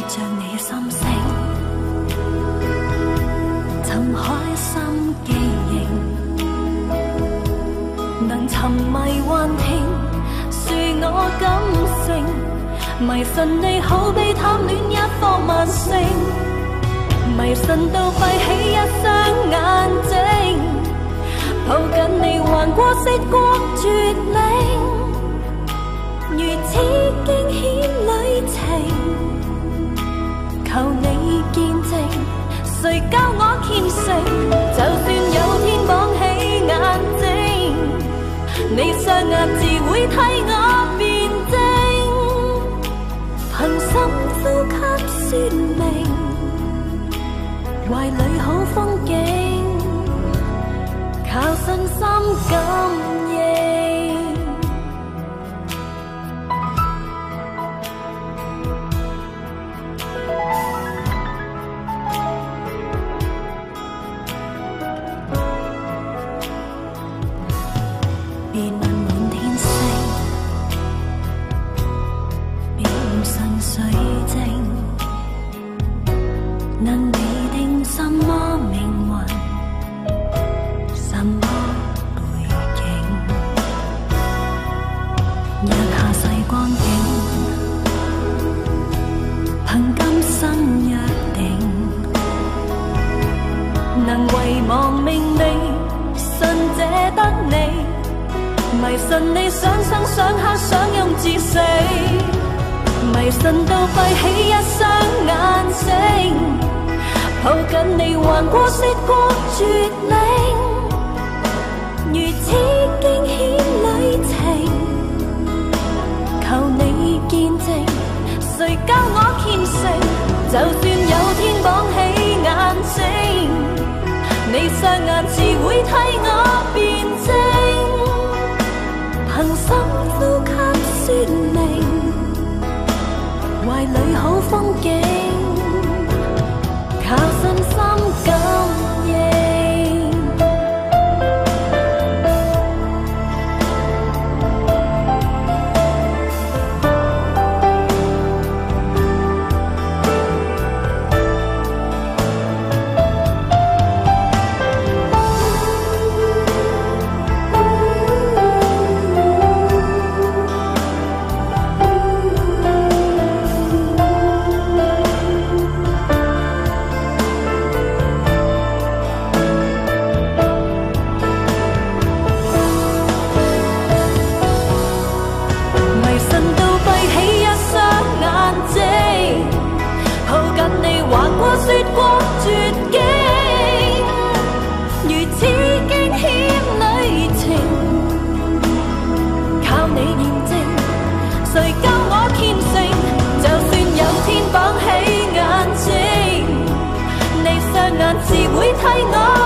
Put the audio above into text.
着你心聲，尋開心記認，能沉迷幻聽，恕我感性，迷神你好比貪戀一顆萬星，迷神到閉起一雙眼睛，抱緊你橫過涉過絕嶺。如此驚險旅程，求你見證，誰教我虔誠？就算有天綁起眼睛，你雙眼自會替我辯證，憑心呼吸說明，懷裏好風景，靠信心感應。迷神你想生想刻想用至死，迷神到閉起一雙眼睛，抱緊你橫過雪過絕嶺，如此驚險旅程，求你見證，誰教我虔誠？就算有天綁起眼睛，你雙眼自會替我辯證，憑心呼吸說明，懷裏好風景，靠信心感應。雪過絕境，如此驚險旅程，靠你驗證，誰教我虔誠？就算有天綁起眼睛，你雙眼自會替我